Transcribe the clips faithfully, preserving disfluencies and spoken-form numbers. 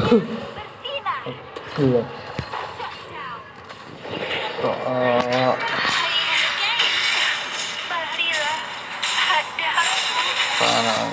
Belum. Oh, parah.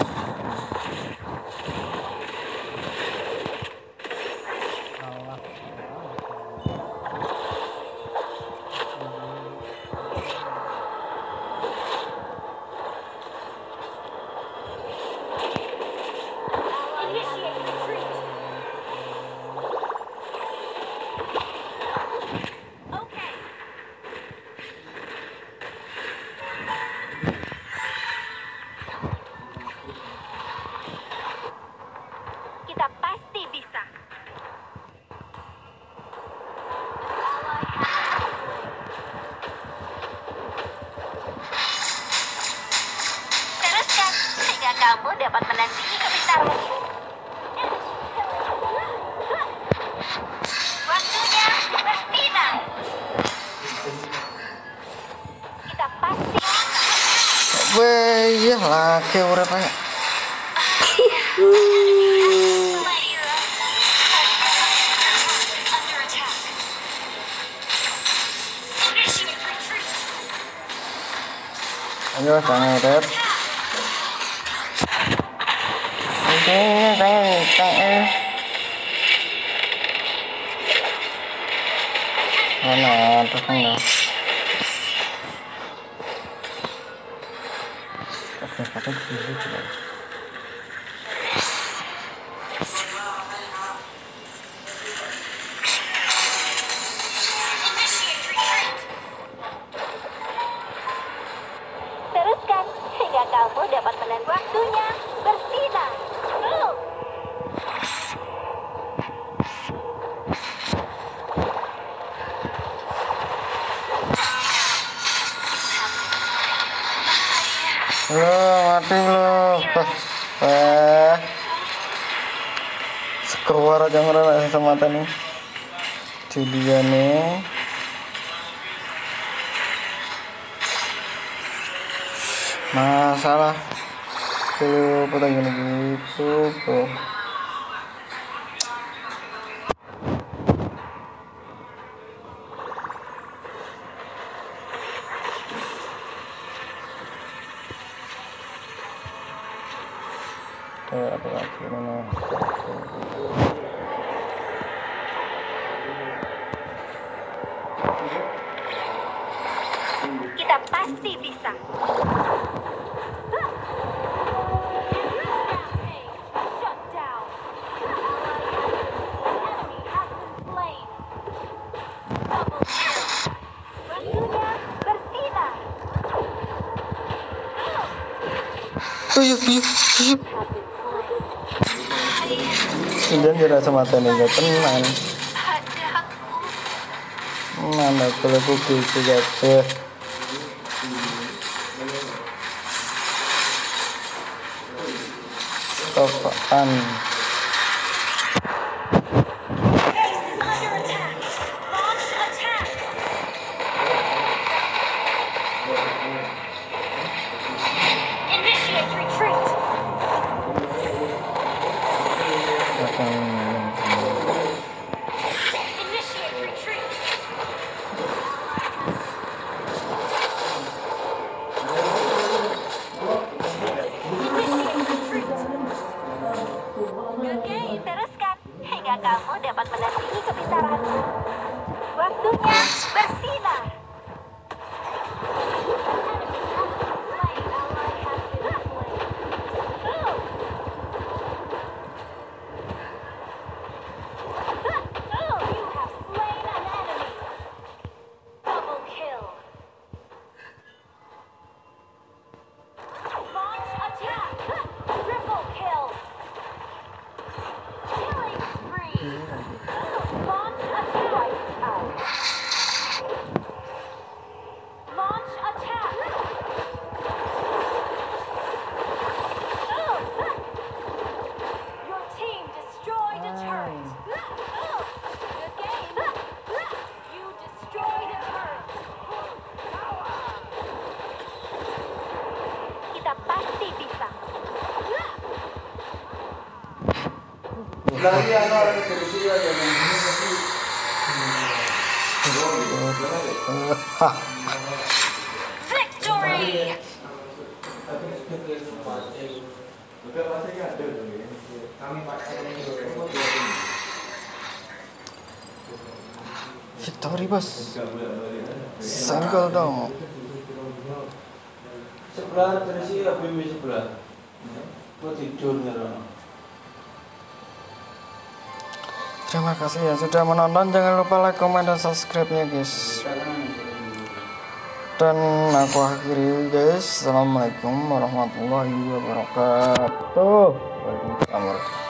Kita pasti bisa. Teruskan sehingga kamu dapat menandingi kepintaran ini. Waktunya bersinar. Kita pasti bisa. Weh, iya lagi urip aja. Ayo jangan red. Oke, jangan jangan. Mana terus enggak? Oke, pakai dulu coba. Teruskan hingga kamu dapat menandingi. Waktunya bersinar. Go! Belum, mati belum. Eh, sekeluar aja ngerasa sama nih. Julia nih. Masalah tuh pertanyaan gitu bro. Eh, apa lagi ini? Kita pasti bisa. Tuyuk, tuyuk, tuyuk. Jangan dirasa mata nih, gak tenang. Mana kalau kuku itu jatuh. Stopan. Teruskan hingga kamu dapat menandingi kepintaranmu. Waktunya bersinar. Victory! Victory bos. Single dong. Sebelah terus ya B M W sebelah. Kok tidur nggak? Terima kasih ya sudah menonton. Jangan lupa like, komen, dan subscribe-nya guys. Dan aku akhiri guys. Assalamualaikum warahmatullahi wabarakatuh. Waalaikumsalam.